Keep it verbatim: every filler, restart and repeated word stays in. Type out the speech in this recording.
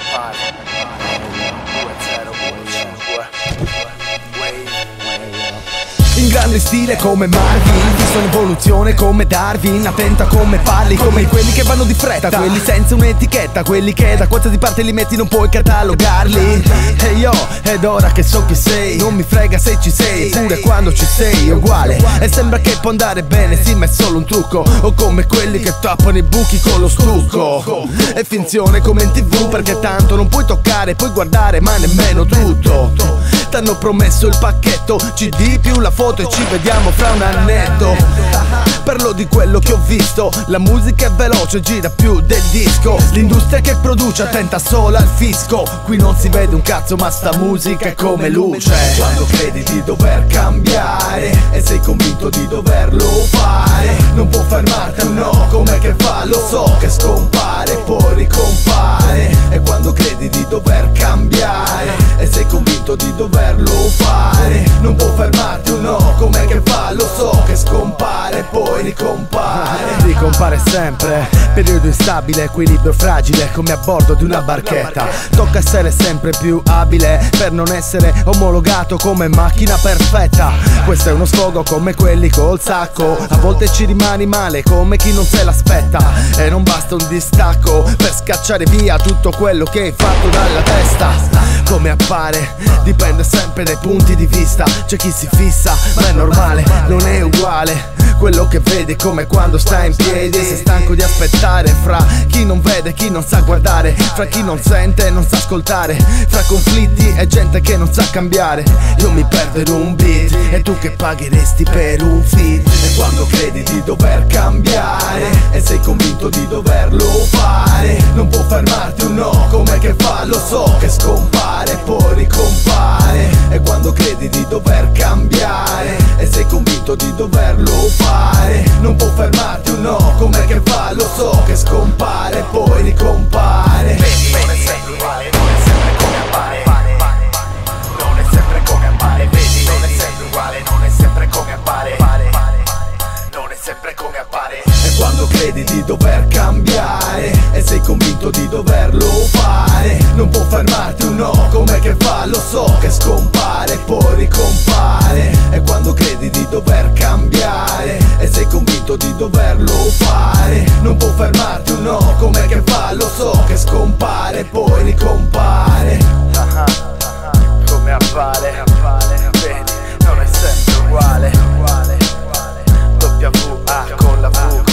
In grande stile come Marvin, visto l'evoluzione come Darwin. Attenta come parli, come quelli che vanno di fretta, quelli senza un'etichetta, quelli che da qualsiasi parte li metti non puoi catalogarli. E io, ed ora che so chi sei, non mi frega se ci sei, pure quando ci sei è uguale. E sembra che può andare bene, sì ma è solo un trucco, o come quelli che tappano i buchi con lo stucco. È finzione come in tv, perché tanto non puoi toccare, puoi guardare ma nemmeno tutto. T'hanno promesso il pacchetto C D più la foto e ci vediamo fra un annetto. Parlo di quello che ho visto, la musica è veloce, gira più del disco. L'industria che produce attenta solo al fisco, qui non si vede un cazzo ma sta musica è come luce. Quando credi di dover cambiare e sei convinto di doverlo fare, non può fermarti un no, com'è che fa? Lo so che scompare poi ricompare. E quando credi di dover cambiare e sei convinto di doverlo fare, non può fermarti un no, com'è che fa? Lo so che scompare poi ricompare. Ricompare sempre, periodo instabile, equilibrio fragile come a bordo di una barchetta. Tocca essere sempre più abile per non essere omologato come macchina perfetta. Questo è uno sfogo come quelli col sacco, a volte ci rimani male come chi non se l'aspetta. E non basta un distacco per scacciare via tutto quello che hai fatto dalla testa. Come appare, dipende sempre dai punti di vista. C'è chi si fissa, ma è normale, non è uguale. Quello che vede come quando sta in piedi, sei stanco di aspettare. Fra chi non vede, chi non sa guardare, fra chi non sente e non sa ascoltare, fra conflitti e gente che non sa cambiare. Io mi perdo in un beat e tu che pagheresti per un feed. E quando credi di dover cambiare e sei convinto di doverlo fare, non può fermarti un no, com'è che fa? Lo so che scompare poi ricompare. E quando credi di dover cambiare e sei convinto di doverlo fare, non può fermarti un no, com'è che fa? Lo so che scompare poi ricompare. Vedi, non è sempre uguale, non è sempre come appare, non è sempre come appare. Vedi, non è sempre uguale, non è sempre come appare, non è sempre come appare. E quando credi di dover cambiare e sei convinto di doverlo fare, non può fermarti un no, com'è che fa? Lo so che scompare poi ricompare. E quando credi di dover cambiare e sei convinto di doverlo fare, non può fermarti un no, com'è che fa? Lo so che scompare poi ricompare. Come appare, vedi, non è sempre uguale. W A con la V.